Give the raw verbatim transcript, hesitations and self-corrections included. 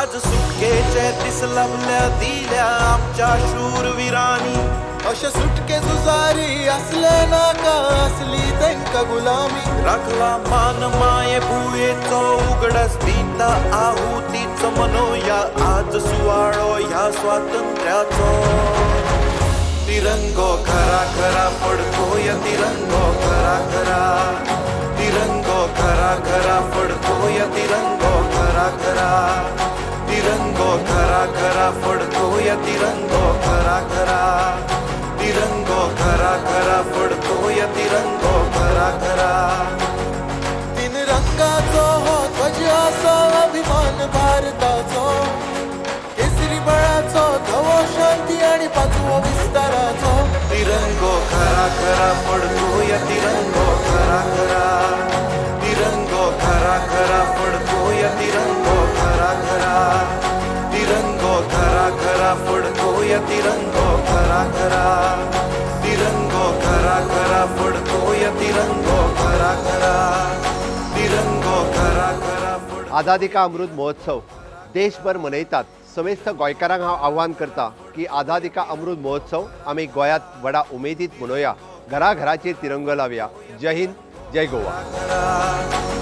आज सुटकेचे दीस लभल्या दिल्या आमच्या शूरवीरांनी। अशे सुटके जुजारी असले नाका असली तेंका गुलामी। राखला मान माये भुयेचो उगडस दिता आहुतीचो मनोया आज सुवाळो ह्या स्वातंत्र्याचो। तिरंगो खरा खरा फडकोय तिरंगो खरा खरा, तिरंगो खरा खरा फडकोय तिरंगो खरा खरा, तिरंगो खरा खरा फडकोय तिरंगो खरा खरा, तिरंगो खरा खरा फडकोय तिरंगो खरा खरा। तीन रंगाचो हो ध्वज आसा अभिमान भारताचो, केसरी बळाचो धवो शांती आणि पाचवो विस्ताराचो। तिरंगो खरा खरा फडकोय तिरंगो खरा खरा, तिरंगो खरा खरा फडकोय तिरंगो खरा खरा, तिरंगो खरा खरा फडकोय तिरंगो खरा खरा, तिरंगो खरा खरा फडकोय तिरंगो खरा खरा, तिरंगो खरा खरा फड। आझादी का अमृत महोत्सव देशभर मनयतात। समेस्त गोंयकारांक हांव आव्हान करता की आझादी का अमृत महोत्सव आमी गोंयांत व्हडा उमेदीत मनोवया, घरा घराचेर तिरंगो लावया। जय हिंद, जय गोवा।